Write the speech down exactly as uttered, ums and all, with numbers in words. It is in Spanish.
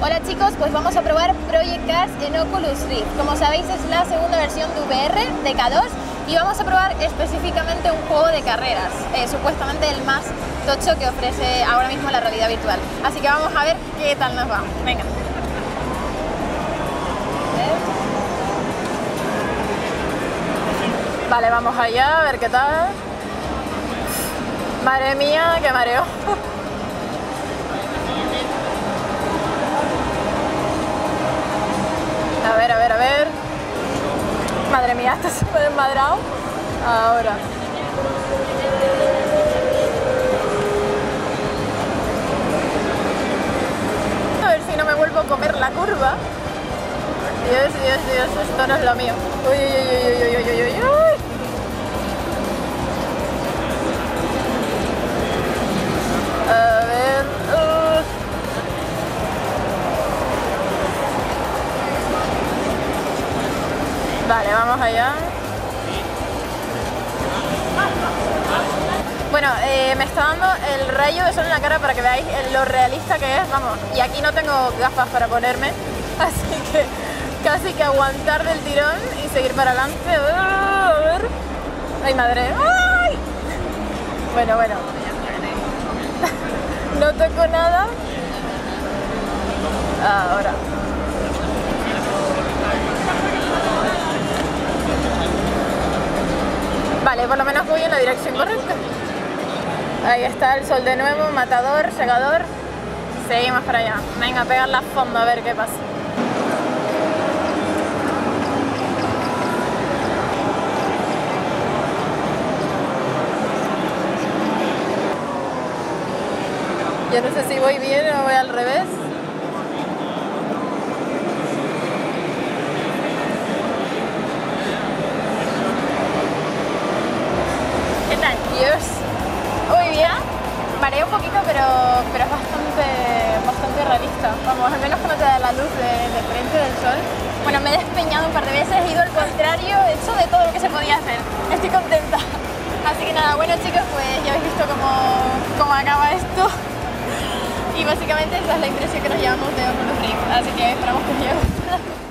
Hola chicos, pues vamos a probar Project Cars en Oculus Rift. Como sabéis es la segunda versión de V R de K dos y vamos a probar específicamente un juego de carreras, eh, supuestamente el más tocho que ofrece ahora mismo la realidad virtual. Así que vamos a ver qué tal nos va. Venga. Vale, vamos allá, a ver qué tal. Madre mía, qué mareo. A ver, a ver, a ver. Madre mía, esto se puede desmadrado. Ahora. A ver si no me vuelvo a comer la curva. Dios, Dios, Dios, esto no es lo mío. Uy, uy, uy, uy, uy, uy, uy, uy. A ver. Uh. Vale, vamos allá. Bueno, eh, me está dando el rayo de sol en la cara para que veáis lo realista que es, vamos. Y aquí no tengo gafas para ponerme, así que casi que aguantar del tirón y seguir para adelante. A ver. Ay, madre. ¡Ay! Bueno, bueno. No toco nada. Ahora. Vale, por lo menos voy en la dirección correcta. Ahí está el sol de nuevo, matador, segador. Seguimos para allá. Venga, a pegarla a fondo a ver qué pasa. Yo no sé si voy bien o voy al revés. ¿Qué tal? Dios. Muy bien. Mareo un poquito, pero, pero es bastante, bastante realista. Vamos, al menos que no te da la luz de, de frente del sol. Bueno, me he despeñado un par de veces, he ido al contrario, he hecho de todo lo que se podía hacer. Estoy contenta. Así que nada, bueno chicos, pues ya habéis visto cómo, cómo acaba esto. Y básicamente esa es la impresión que nos llevamos de Oculus Rift. Así que esperamos que os haya gustado.